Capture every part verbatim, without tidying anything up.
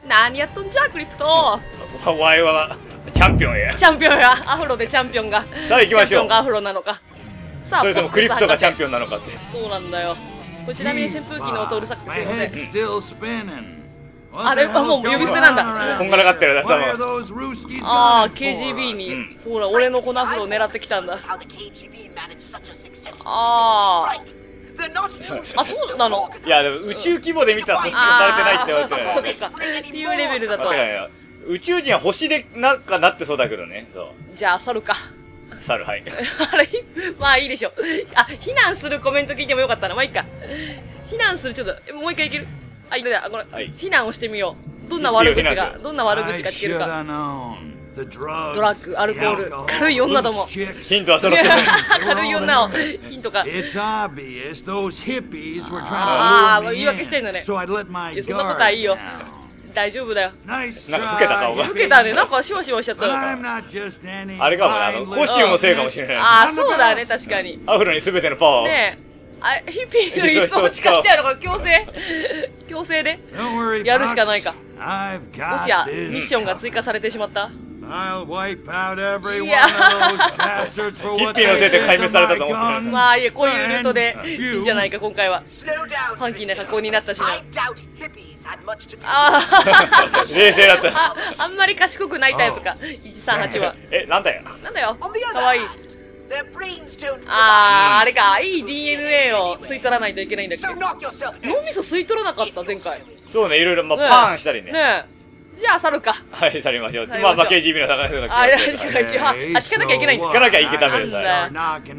何やっとんじゃクリプト。 お前はチャンピオンや。 チャンピオンや。アフロでチャンピオンが。 さあ行きましょう。 チャンピオンがアフロなのか。さあそれともクリプトがチャンピオンなのかって。 そうなんだよ。これちなみに扇風機の音うるさくてすいません。 ああれはもう呼び捨てなんだ。 こんがらがってる頭。 ああ ケージービー に、うん、そうだ俺のこのアフロを狙ってきたんだ。あああそうなの。 いやでも宇宙規模で見たら組織がされてないって言われてる。 そうかっていうレベルだと。 宇宙人は星でなんかなってそうだけどね。そうじゃあ猿か。 猿はい。 あれまあいいでしょ。あ避難するコメント聞いてもよかったな。まあいいか。避難するちょっともう一回いける。あ、いいだ、これ、はい、避難をしてみよう。どんな悪口が、どんな悪口が聞けるか。ドラッグ、アルコール、軽い女ども。 ヒントはその軽い女を、ヒントか。ああ、言い訳してんのね。いや、そんなことはいいよ。大丈夫だよ。 なんか老けた顔が。 老けたね、なんかシワシワしちゃったの。 あれかもね、あの、コスチュームのせいかもしれない。 ああ、そうだね、確かに。 アフロにすべてのパワーを。 ねえ。あ、ヒッピーの椅子を使っちゃうのか、強制強制でやるしかないか。もしや、ミッションが追加されてしまった。いやヒッピーのせいで壊滅されたと思ってる。 まあいいや、こういうルートでいいんじゃないか、今回は。ファンキーな格好になったしな。ああ冷静だった。 あ、あんまり賢くないタイプか。いちさんはちは。 え、なんだよ。 なんだよ。かわいい。あー、あれか、いい ディーエヌエー を吸い取らないといけないんだっけ。脳みそ吸い取らなかった前回。 そうね、いろいろまあパーンしたりね。 ねえ。じゃあ去るか。 はい去りましょう。まあまあ ケージービー の高い人があ、一応あ聞かなきゃいけないんだ。 聞かなきゃいけダメです。 あ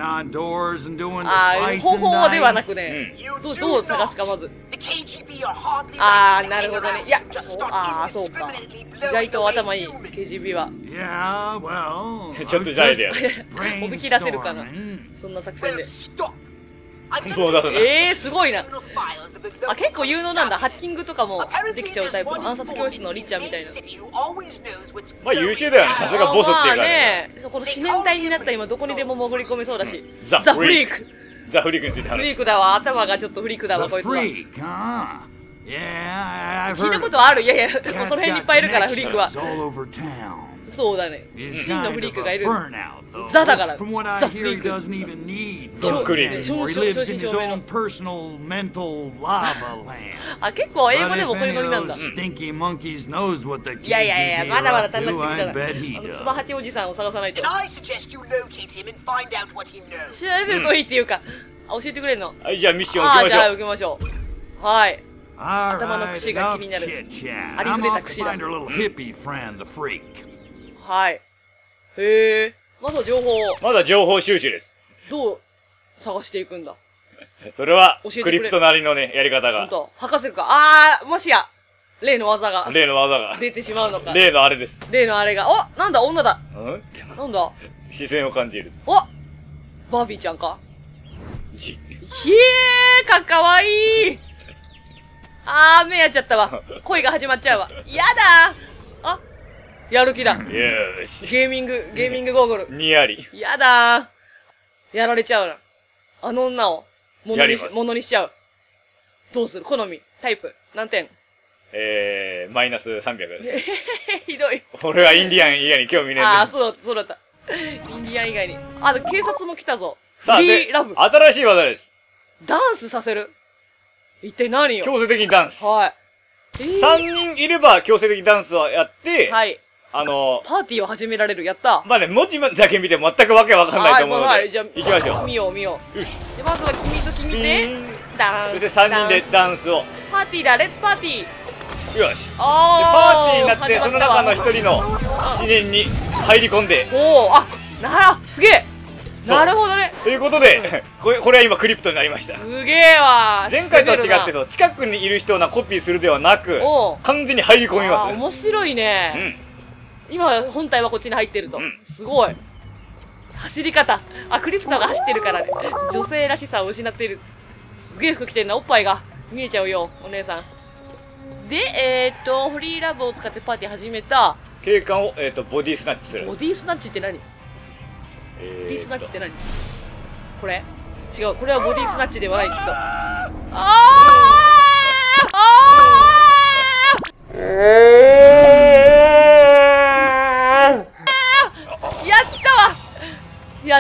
あ、方法ではなくね。どうどう探すかまず。ああ、なるほどね。いや、ああそうか。意外と頭いい ケージービー は。 ちょっとじゃあだよ。 おびき出せるかな。そんな作戦で。 そうだそうだ。 ええすごいな。あ結構有能なんだ。ハッキングとかもできちゃうタイプの暗殺教室のリッチャーみたいな。 まあ優秀だよね。さすがボスっていうかね。 この四年代になった今どこにでも潜り込めそうだし。 ザ・フリーク。 ザ・フリークについて話す。 フリークだわ。頭がちょっとフリークだわこいつは。聞いたことはある。いやいやもうその辺にいっぱいいるからフリークは。そうだね。真のフリークがいる。ザだから。ザ・フリーク。 ドッグリーン。 正真正銘の。あ、結構英語でもこれノリなんだ。いやいやいや、まだまだ足んなくていいから。あの、つばはちおじさんを探さないと。調べるといいっていうか、教えてくれるの。 はい、じゃあミッション受けましょう。 じゃあ受けましょう。はい。頭の櫛が気になる。ありふれた櫛だ。はい。へえ。まずは情報。 まだ情報収集です。 どう探していくんだ。 それはクリプトなりのねやり方が。 本当。吐かせるか。ああ、もしや例の技が。 例の技が出てしまうのか。 例のあれです。 例のあれが。お、なんだ女だ。 うん？ なんだ。 視線を感じる。 お、バービーちゃんか。 じ。 ひえーかかわいい。あー目やっちゃったわ。恋が始まっちゃうわ。やだー。あ。やる気だ。よーし。 ゲーミング、ゲーミングゴーグル。 にやり。 やだー。やられちゃうな。あの女を、ものにし、ものにしちゃう。どうする？好み。タイプ。何点？ えー、マイナスさんびゃくです。 ひどい。 俺はインディアン以外に興味ねえんだ。 ああ、そうだ、そうだった。インディアン以外に。あ、警察も来たぞ。 さあ、 フリーラブ。 新しい技です。 ダンスさせる。一体何よ。 強制的にダンス。 はい。 えー、さんにんいれば強制的ダンスをやって、 はい。 あのー、 パーティーを始められる。やった。 まあね、文字だけ見て全くわけわかんないと思うので。はい、 じゃあ、 行きましょう。 見よう見よう。よし。で、まずは君と君で、ダンス。 で、さんにんでダンスを。 パーティーだ、レッツパーティー。 よし。で、パーティーになって、その中の一人の思念に入り込んで。 おお、あ、なら、すげえ。なるほどね。 ということで、これ、これは今クリプトになりました。 すげえわ。 前回とは違ってそう、近くにいる人をなコピーするではなく、完全に入り込みます。 面白いね。うん。今、本体はこっちに入ってると。すごい。走り方。あ、クリプトが走ってるからね。女性らしさを失っている。すげえ服着てるな。おっぱいが見えちゃうよ、お姉さん。で、えーっと、フリーラブを使ってパーティー始めた。 警官を、えーっと、ボディスナッチする。 ボディスナッチって何？ボディスナッチって何？これ？違う、これはボディスナッチではない、きっと。あーあー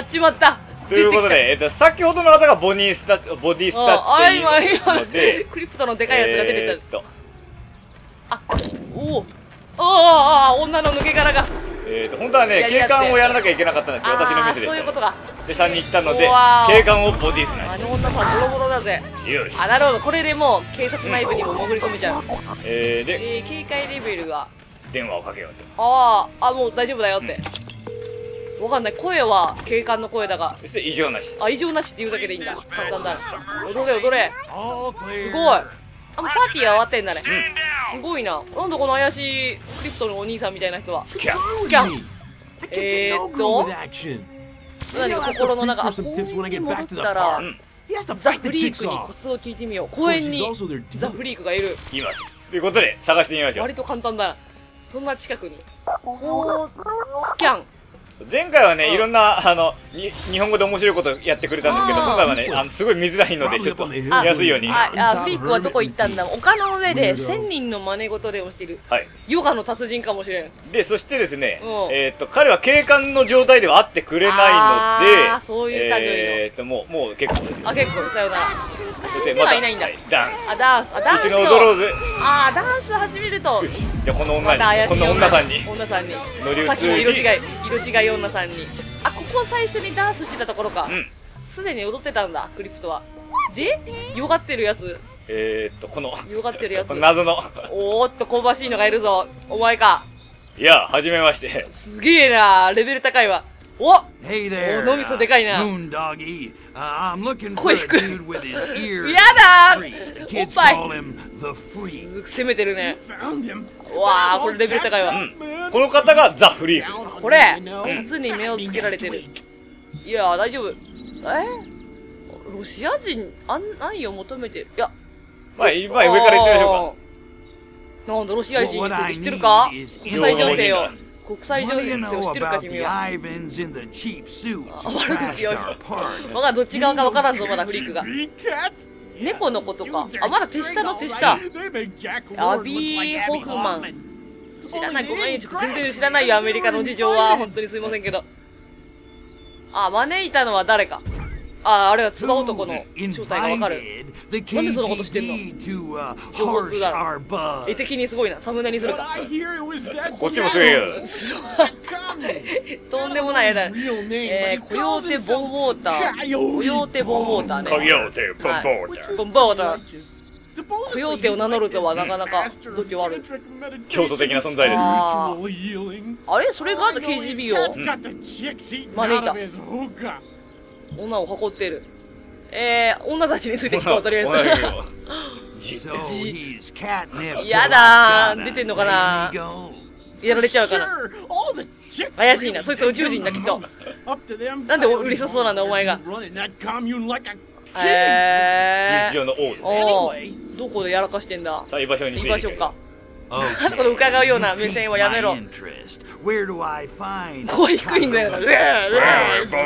っちまった。 ということで、えっと、先ほどの方がボディスタボディスタッチというので、 クリプトのでかいやつが出てえーった。 とあ、おお、ああ、女の抜け殻が。 えーっと本当はね、警官をやらなきゃいけなかったんですけど、私のミスでした。 そういうことか。 で、さんにん行ったのでうわ、ー警官をボディスナイあの女さんボロボロだぜ。 チ。よし。 あ、なるほど。これでもう警察内部にも潜り込めちゃう。 えー、で、 えー、警戒レベルが。 電話をかけようと。 ああ、あ、もう大丈夫だよって。わかんない。声は警官の声だが。 そして異常なし。 あ、異常なしって言うだけでいいんだ。簡単だ。踊れ踊れ。すごい。あ、もうパーティーは終わってんだね。すごいな。なんだこの怪しいクリプトのお兄さんみたいな人は。 スキャン。 スキャン。えーっと、何か心の中、あ、公園に戻ったら、ザ・フリークにコツを聞いてみよう。公園にザ・フリークがいる。 います。ということで、探してみましょう。 割と簡単だな。そんな近くに。こう、スキャン。 前回はね、 うんいろんな、あの、に日本語で面白いことやってくれたんですけど、 あー今回はね、あのすごい見づらいので、ちょっと見やすいように。はあ、あ、フリークはどこ行ったんだ。丘の上で千人の真似事でをしている。 い。 ヨガの達人かもしれん。 で、そしてですね、 うんえーっと、彼は警官の状態では会ってくれないので、 あーそういう類のえーっと、もう、もう結構です。 あ、結構、さよなら。あ、死んでそしてまたはいないんだ。 はいダンス。 あ、ダンス。あ、ダンス一緒に踊ろうと。 ぜ。 あー、ダンス始めると。 で、このまた女に、こ怪しいの女さんに。 女さんに乗り移りさっきの色違い色違い女さんに。あ、ここ最初にダンスしてたところか。 うん。 すでに踊ってたんだ、クリプトは。で、よがってるやつえーっと、この、 よがってるやつこの謎の、 おーっと香ばしいのがいるぞ。お前か。 いや、はじめまして。 すげえな、レベル高いわ。お、 Hey there, お脳みそでかいな。 Moondoggy. Uh, I'm looking for 声 a 低い dude with his ears やだ free. ー The おっ kids ぱい call him the freak. 攻めてるね。 Found him. わあ、これレベル高いわ。 うん。この方がザ・フリーク。 これ、札に目をつけられてる。いやー、大丈夫。えロシア人、あん、愛を求めてる。いや、 まあ、今上から言ってみましょうか。 なんだ、ロシア人について知ってるか？国際情勢よ。国際情 What do you 勢を know 知ってるか、 about 君 the は。 Ivans in the cheap suits who 悪口よ crashed our party? わがどっち側かわからんぞ、まだフリークが。 Big cats? 猫のことか。あ、まだ手下の手下。 They make Jack ア Lord ビ look like ー・ホ Abby フマ Hoffman. ン。知らない、ごめん、ちょっと全然知らないよ、アメリカの事情は。本当にすいませんけど。あ、招いたのは誰か。あ、あれはつば男の正体がわかる。 Invited the なんでそんなことしてんの？ ケージービー to uh, 情報通 harsh だろ。 our buzz. 絵的にすごいな。サムネにする But か。 I hear it was that こっちもすげえよ。 すごい common. とんでもないやだ。 Real name, えー、 but コ he ヨ calls ーテ・ボン・ウォーター。 himself コヨーテ・ボン・ウォーターね。 コヨーテ、ボンボーター。 ボン・ボーター。 Supposedly コヨーテを名乗るとはなかなか度胸ある。 競争的な存在です。 あ Ritual healing. あれそれが ケージービー を Cat's got the chicks eating Manita. out of his hookah. 女を運っている。えー、女たちについて聞こう、とりあえず。 同じよじ So he's catnip. やだー出てんのかな There you go. やられちゃうかな。 Sure, all the chicks 怪しいな。そいつは宇宙人だ、きっと。 up to them. なんで売りそうなんだ、お前が。 Running that commune like a kid. え事実上の王です。 ー。おー。どこでやらかしてんだ。 さあ、居場所について。 言いましょうか。 Okay. この伺うような目線はやめろ。 My interest. Where do I find 声低いんだよな。うわーうわーすごい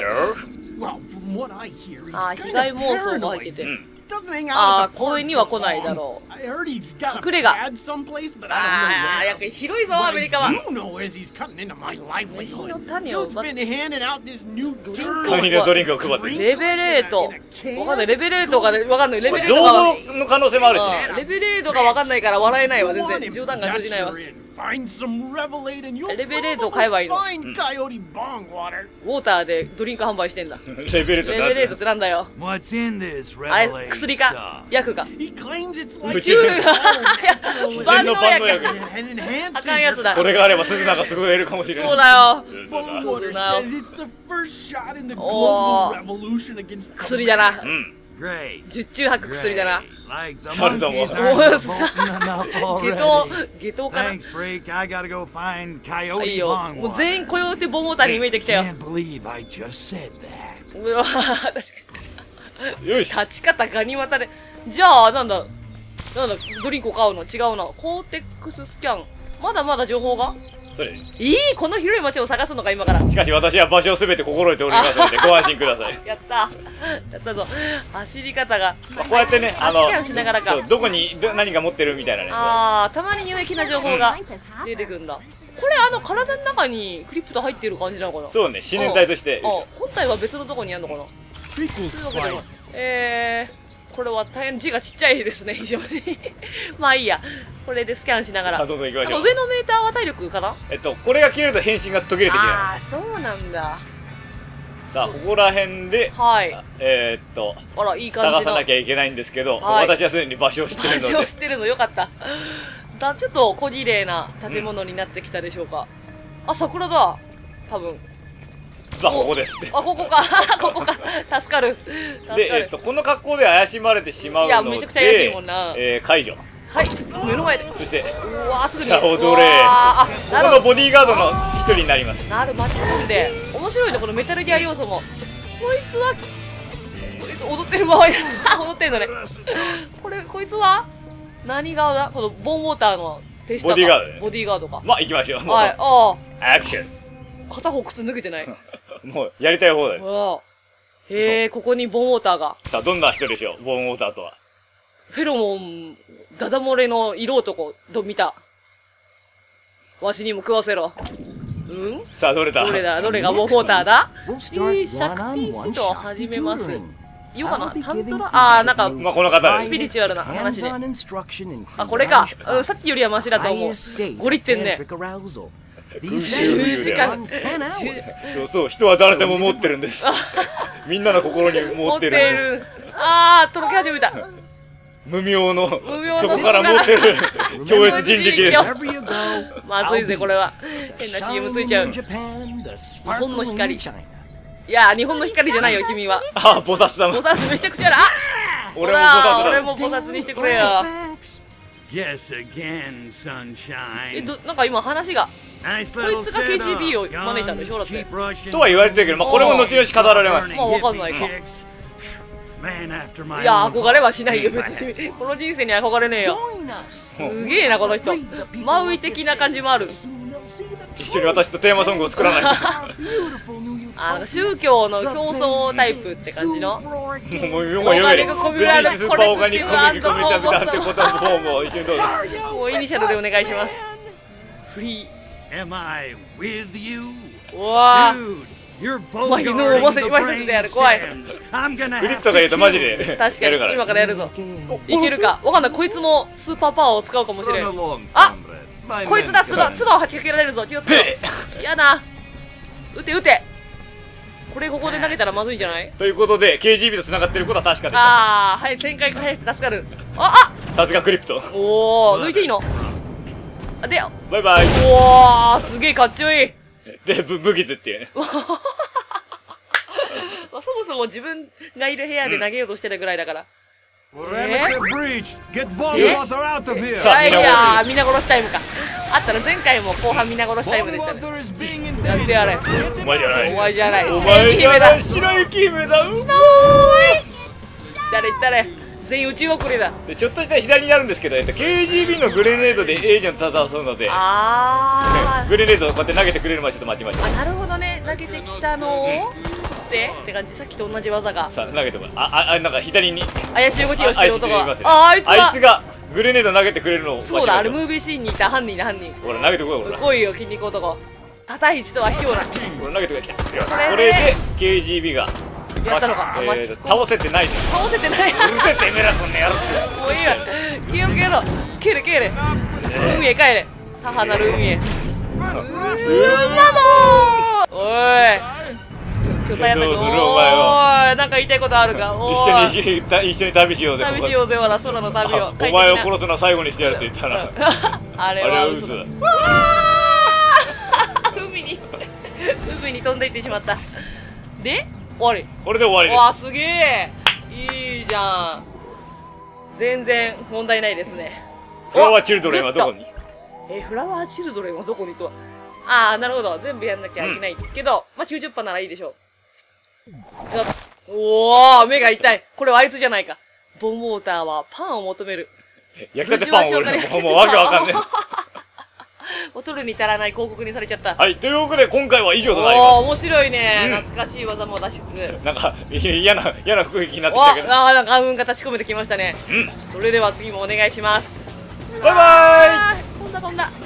Well, from what I hear, he's あー、 kind 被 of 害妄想が入って paranoid. て。 Doesn't hang out あ at ー、 the 公園には来ないだろう。 I heard he's got 隠 a れ家。 pad someplace, but あー、 I や don't っ know ぱ where. 広いぞ、ア What メ I リカは。 do know is he's cutting into my 飯の livelihood. 種を Dude's 奪っ been handing out this new カ紙のドリンクを配ってる。 レベレート。わかんない、レベレートがわかんない。レベレー情トが。 報の可能性もあるしね。 あーレベレートがわかんないから笑えないわ、全然。冗談が通じないわ。 Find some Revelade and you'll レベレートを買えばいいの。 find Coyote Bong Water. ウォーターでドリンク販売してんだ。 レベルとレベレートってなんだよ。 What's in this あれ、 revelation 薬か stuff? 薬か。 He claims it's 宇 like 宙人。 万能万能薬。 薬 and enhances あかんやつだ。 これがあれば鈴名がすぐ得るかもしれない。 そうだよ。 そうだ Bong そう Water だ says it's the first shot in the Oh. global revolution against 薬だなう。ん。 Great. 十中八九薬だな。 Great. Like the 猿ども。 monkeys aren't おーさ revolting enough 下等 already. 下等かな。 Thanks, freak. I gotta go find いい Coyote よ。 Bong もう全員 Water. コヨーテ・ボンウォーターに見えてきたよ。 Can't believe I just said that. うわー確かに。 よし。 立ち方ガニ股で。じゃあ、なんだ、なんだ、ドリンクを買うの違うな。コーテックススキャン。まだまだ情報がそれ。 いいこの広い街を探すのか、今から。 しかし私は場所をすべて心得ておりますので、ご安心ください。 やったやったぞ。走り方が。 まあこうやってね、あのスキャンしながらかそうどこにど何が持ってるみたいなね。 あー、たまに有益な情報が出てくんだ。これ、あの、体の中にクリプト入ってる感じなのかな。 そうね、思念体として。 あ、本体は別のとこにあるのかな。そういうわけではえー、これは大変字がちっちゃいですね、非常に。まあいいや。これでスキャンしながら。 さあどんどん行きましょう。 上のメーターは体力かな。 えっと、これが切れると変身が途切れてきない。 ああ、そうなんだ。 さあ、ここら辺で、 はい。 えー、っと、 あら、いい感じの。 探さなきゃいけないんですけど、 はい私はすでに場所を知ってるので。 場所を知ってるのよかった。だ、ちょっと小綺麗な建物になってきたでしょうか。あ、桜だ。多分。 さあ、ここですって。 あ、ここか。ここか。助かる。助かる。 で、えっと、この格好で怪しまれてしまうので、 いやめちゃくちゃ怪しいもんなえー、解除。 はい。目の前で。 そして、 うわー、すぐに。 さあ踊れうわーあ、 ここのなるほど。 ボディーガードの一人になります。 なる、巻き込んで。面白いね、このメタルギア要素も。こいつは、こいつ踊ってる場合だな。踊ってんのね。これ、こいつは何側だこのボンウォーターの手下か。 ボディーガードねボディーガードか。 まあ、行きましょう。もうはい。あアクション。 あ、片方靴脱げてない。 もう、やりたい放題。 うわあ。へえ、ここにボンウォーターが。 さあ、どんな人でしょう、ボーンウォーターとは。 フェロモン、ダダ漏れの色男、と見た。わしにも食わせろ。うんさあ、どれだどれだどれがボンウォーターだ We'll え start ー、シャクティ one-on-one 指導を始めます。 shakti ようかな I'll be タント giving ラあー、なん each か of、you まあ、この方です。 スピリチュアルな話で。 hands-on instruction in あ、これか。 Kurash うん、さっきよりはマシだと思う highest。state ゴリってんね。 tantric arousal. 空 These 中 sessions 時 run 間 ten hours. そうそう、人は誰でも持ってるんです。みんなの心に持持ってってるんです。 る。あー、届き始めた。 無名の、 無名のそこから持ってる超越人力です。 Wherever you go, まずいぜ、これは。変な シーエム ついちゃう。 Shining in Japan, the 日本の sparkle 光 in China. いやー、日本の光じゃないよ、君は。 ああ、菩薩様。 菩薩めちゃくちゃある。あ俺も菩薩だ。 俺も菩薩にしてくれよ。 Flashbacks. Yes, again, sunshine. え、ど、なんか今話が。 Nice こ little いつが ケージービー を setup. 招いたんでしょだって Guns keep rushing. とは言われてるけど、まあ、これも後々語られます。 まあわかんないか Chicks. Man after my いや、 own 憧れはしないよ、 heart. 別に。この人生に憧れねえよ。 Join us. すげえな、この人。マウイ的な感じもある。 一緒に私とテーマソングを作らないんですか。 あの、宗教の競争タイプって感じの。 もう、もう読める。グラニススーパーオーガニックコミックコミタビタンってことの方も一緒にどうぞ。 もうイニシャルでお願いします。フリ Am I with you? ー。うわー。 Dude, you're まあ both 犬を思わせ言わせてやる怖い I'm gonna フリッ have トが言うとマジ to で確かに、 やるから。 今からやるぞ。いけるか。わかんない。こいつもスーパーパワーを使うかもしれん。 along, あ comrade. My こいつだ、 men つば、 come. つばを吐きかけられるぞ。気をつけろ。やだ。撃て撃て。これここで投げたらまずいんじゃない？ ということで、ケージービー と繋がってることは確かでしあー、はい、展開が早くて助かる。あ、 た。さすがクリプト。 あおー、抜いていいの？あで、 バイバイ。 おー、すげえかっちょいい。 で、ブブギズっていうね。 まあそもそも自分がいる部屋で投げようとしてたぐらいだから。 Perimeter breached. Get bomb Eh? water out of here. いさあやいや、皆殺しタイムか。あったら前回も後半皆殺しタイム Bomb でしたね。 water is being やってやれ。 invaded. お前じゃない。 お前じゃない。 お白前じゃな雪姫だ。 い。白雪姫だ。うんスノーワイツ誰誰全員打ち遅れだ。 でちょっとした左になるんですけど、えっと、ケージービー のグレネードでエージェントを戦うので、 あー。 グレネードをこうやって投げてくれるまでちょっと待ちましょう。 あ、なるほどね。投げてきたのをってって感じ。さっきと同じ技が。 さあ、投げてもらう。あ、あ、あなんか左に。 怪しい動きをしてる男が。 あいついますねあ、あいつだ。 あいつがグレネード投げてくれるのを待ちましょそうだ、あれムービーシーンにいた犯人だ、犯人。 ほら、投げてこい、ほら。 来いよ、筋肉男。叩い人は卑怯だ。 ほら、投げてこい、来た。 これでこれで ケージービー がやったのか。あえまあーと倒せてないです。 倒せてない。 うるせえてめえらこんなやろって。 もういいわ。消えろ消えろ。帰れ帰れ。海へ帰れ。母なる海へ。うーん、マモー。おい。巨体やったけど。 どうするお前はおい、なんか言いたいことあるか。お一緒にい。 一緒にた一緒に旅しようぜ。 旅しようぜ、ほら、空の旅を。 あお前を殺すのは最後にしてやるって言ったら、 ああれれはは嘘だ。 海に海に飛んでいってしまった。で終わり。 これで終わりわあ、 ですげえいいじゃん。全然問題ないですね。 フラワーチルドレンはどこに？ えフラワーチルドレンはどこにとは。ああ、なるほど。全部やんなきゃいけないけど、まあ、きゅうじゅっパーセントならいいでしょう。よっおー、目が痛い。これはあいつじゃないか。ボンウォーターはパンを求める。 焼きたてパンを俺もうもうわけわかんねえ。 取るに足らない広告にされちゃった。 はい、というわけで今回は以上となりおー、 ま面白いね、 うん懐かしい技も脱出。 す。なんかいや嫌な嫌な服役になってきわたけど。 あー、なんか暗雲が立ち込めてきましたね。 うん。 それでは次もお願いします。 バイバイ。 あー飛んだ飛んだ。